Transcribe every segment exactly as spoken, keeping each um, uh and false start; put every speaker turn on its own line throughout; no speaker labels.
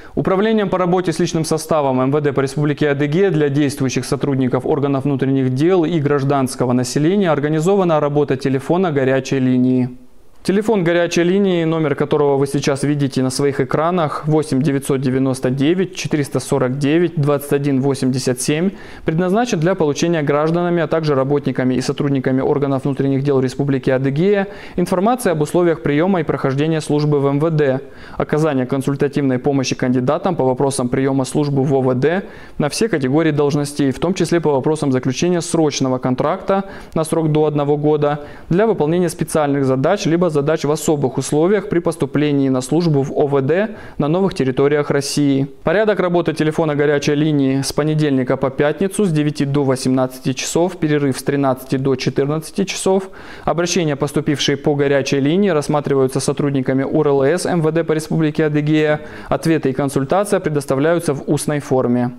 Управлением по работе с личным составом эм вэ дэ по Республике Адыгея для действующих сотрудников органов внутренних дел и гражданского населения организована работа телефона горячей линии. Телефон горячей линии, номер которого вы сейчас видите на своих экранах, восемь девятьсот девяносто девять четыреста сорок девять двадцать один восемьдесят семь, предназначен для получения гражданами, а также работниками и сотрудниками органов внутренних дел Республики Адыгея информации об условиях приема и прохождения службы в эм вэ дэ, оказания консультативной помощи кандидатам по вопросам приема службы в о вэ дэ на все категории должностей, в том числе по вопросам заключения срочного контракта на срок до одного года для выполнения специальных задач либо задач в особых условиях при поступлении на службу в о вэ дэ на новых территориях России. Порядок работы телефона горячей линии с понедельника по пятницу с девяти до восемнадцати часов, перерыв с тринадцати до четырнадцати часов. Обращения, поступившие по горячей линии, рассматриваются сотрудниками у эр эл эс эм вэ дэ по Республике Адыгея. Ответы и консультация предоставляются в устной форме.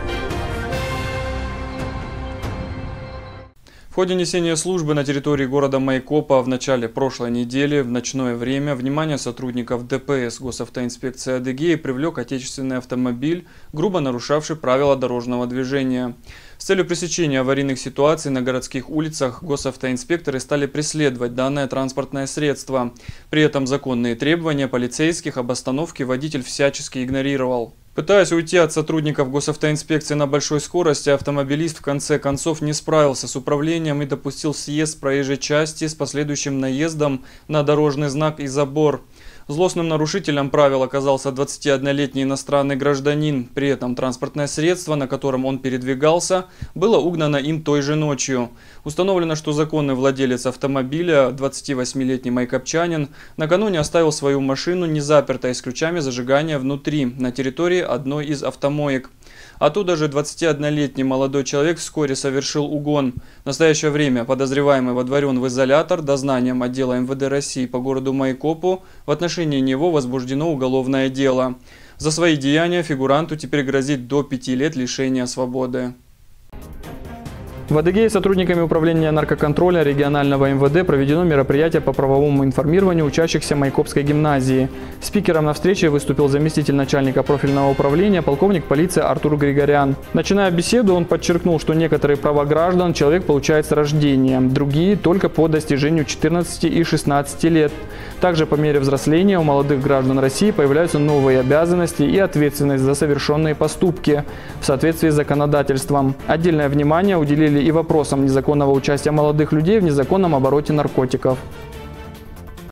В ходе несения службы на территории города Майкопа в начале прошлой недели в ночное время внимание сотрудников дэ пэ эс Госавтоинспекции Адыгеи привлек отечественный автомобиль, грубо нарушавший правила дорожного движения. С целью пресечения аварийных ситуаций на городских улицах госавтоинспекторы стали преследовать данное транспортное средство. При этом законные требования полицейских об остановке водитель всячески игнорировал. Пытаясь уйти от сотрудников госавтоинспекции на большой скорости, автомобилист в конце концов не справился с управлением и допустил съезд с проезжей части с последующим наездом на дорожный знак и забор. Злостным нарушителем правил оказался двадцатиоднолетний иностранный гражданин. При этом транспортное средство, на котором он передвигался, было угнано им той же ночью. Установлено, что законный владелец автомобиля, двадцативосьмилетний майкопчанин, накануне оставил свою машину незапертой с ключами зажигания внутри, на территории одной из автомоек. Оттуда же двадцатиоднолетний молодой человек вскоре совершил угон. В настоящее время подозреваемый водворен в изолятор. Дознанием отдела эм вэ дэ России по городу Майкопу в отношении него возбуждено уголовное дело. За свои деяния фигуранту теперь грозит до пяти лет лишения свободы. В Адыгее сотрудниками управления наркоконтроля регионального эм вэ дэ проведено мероприятие по правовому информированию учащихся Майкопской гимназии. Спикером на встрече выступил заместитель начальника профильного управления, полковник полиции Артур Григорян. Начиная беседу, он подчеркнул, что некоторые права граждан человек получает с рождения, другие только по достижению четырнадцати и шестнадцати лет. Также по мере взросления у молодых граждан России появляются новые обязанности и ответственность за совершенные поступки в соответствии с законодательством. Отдельное внимание уделили и вопросам незаконного участия молодых людей в незаконном обороте наркотиков.